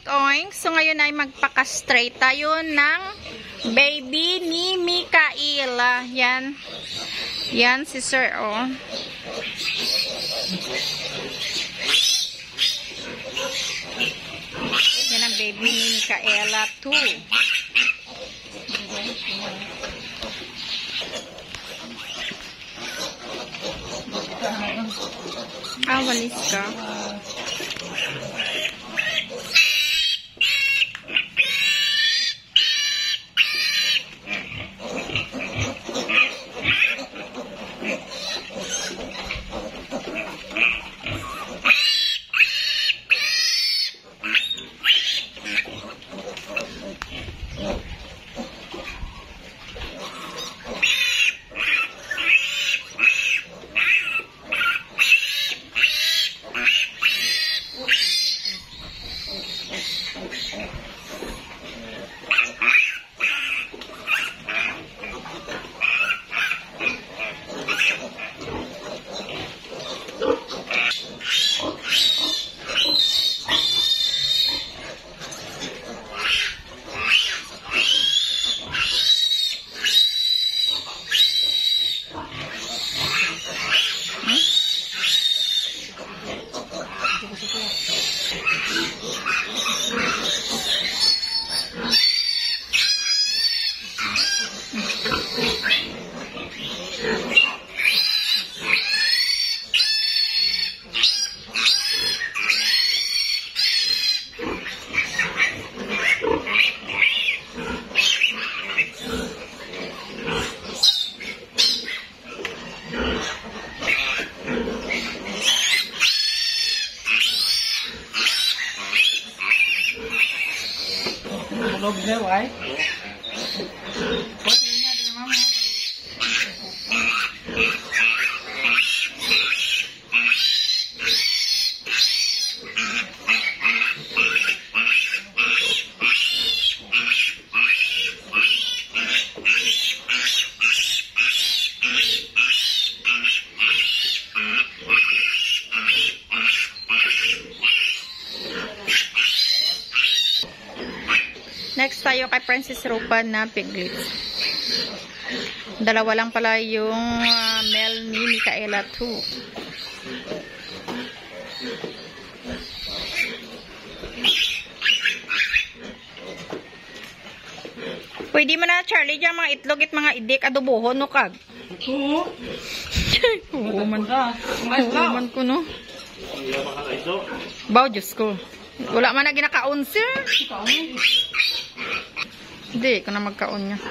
Oink. So, ngayon ay magpaka-straight tayo ng baby ni Mikaela. Yan. Yan si Sir, oh. Yan ang baby ni Mikaela, too. Ah, walis ka. Log na, right? Next tayo kay Princess Rupa na piglets. Dalawa lang pala yung male ni Mikaela 2. Pwede mo na, Charlie, dyan mga itlog at mga idik adobohon no kag. Oo. Human ko, no? Baw, Diyos ko. Wala man na ginakaon, sir. Hindi, ko na magkaon niya.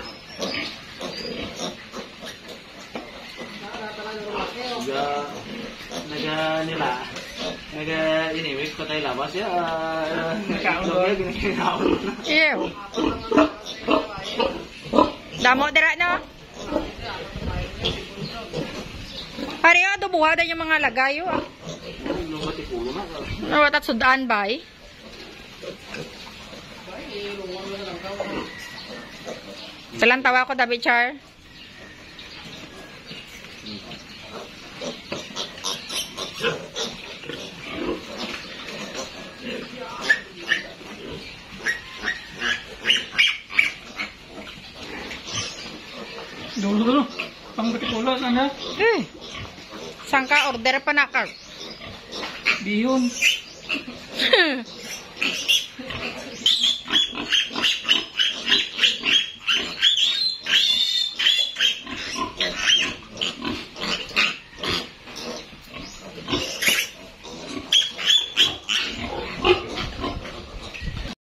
Naga-inimik ko tayo labas ya. Nagkaon doon. Ew. Damo, dira, no? Pariyo, adobuhada yung mga lagayo, ah. Nawatat sudaan ba, eh? Salang tawa ko, David Char. Dulu. Pang betikulo sana. Sangka order pa na ka. Bihon.